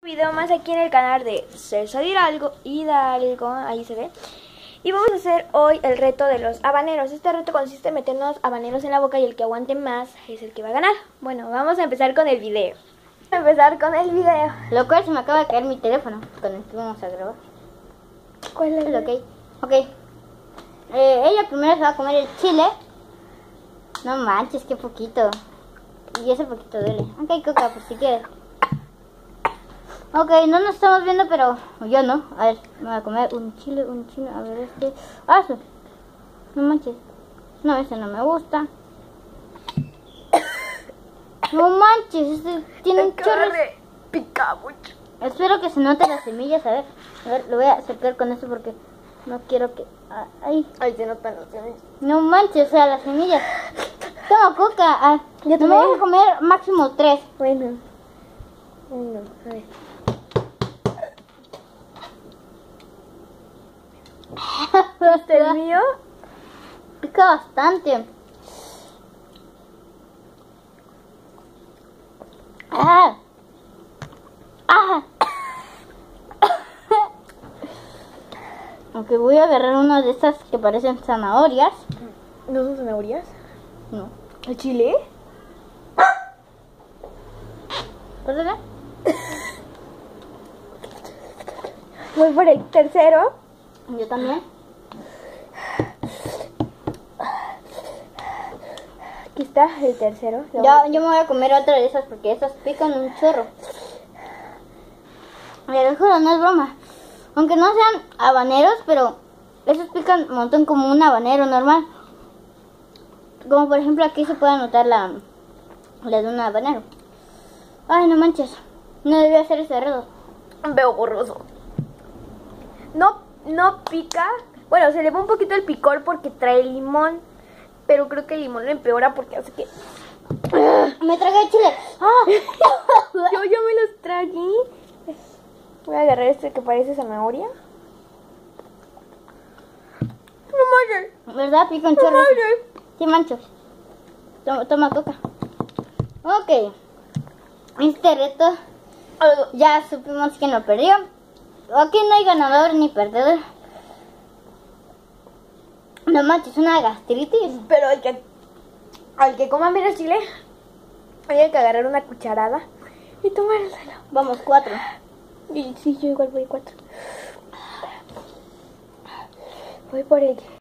Video más aquí en el canal de César Hidalgo, ahí se ve. Y vamos a hacer hoy el reto de los habaneros. Este reto consiste en meternos habaneros en la boca y el que aguante más es el que va a ganar. Bueno, vamos a empezar con el video. Lo cual se me acaba de caer mi teléfono con el que vamos a grabar. ¿Cuál es? Ok. Ella primero se va a comer el chile. No manches, qué poquito. Y ese poquito duele. Ok, Coca, por si quieres. Ok, no nos estamos viendo, pero yo no. A ver, me voy a comer un chile. A ver, este. ¡Ah, eso! No manches. No, ese no me gusta. No manches, este tiene un chorro. Pica mucho. Espero que se noten las semillas. A ver, lo voy a acercar con esto porque no quiero que... Ahí se notan las semillas. No manches, o sea, las semillas. Toma, Coca. Yo me voy a comer máximo 3. Bueno. Uno, a ver. ¿Este el mío? Pica bastante. Aunque voy a agarrar una de estas que parecen zanahorias. ¿No son zanahorias? No. ¿El chile? ¿Perdona? Voy por el tercero. Yo también. Aquí está el tercero. Yo me voy a comer otra de esas porque esas pican un chorro. Les juro, no es broma. Aunque no sean habaneros, pero esos pican un montón como un habanero normal. Como por ejemplo aquí se puede notar la de un habanero. Ay, no manches. No debía hacer ese reto. Veo borroso. No pica. Bueno, se le va un poquito el picor porque trae limón. Pero creo que el limón lo empeora porque hace que... Me tragué el chile. Yo me los tragué. Voy a agarrar este que parece zanahoria. No manches. ¿Verdad? Pica un chorro. Sí, mancho. Toma, Coca. Ok. Este reto ya supimos quién lo perdió. Aquí no hay ganador ni perdedor. No manches, una gastritis. Pero al que coma menos chile, hay que agarrar una cucharada y tomárselo. Vamos, 4. Y sí, yo igual voy 4. Voy por el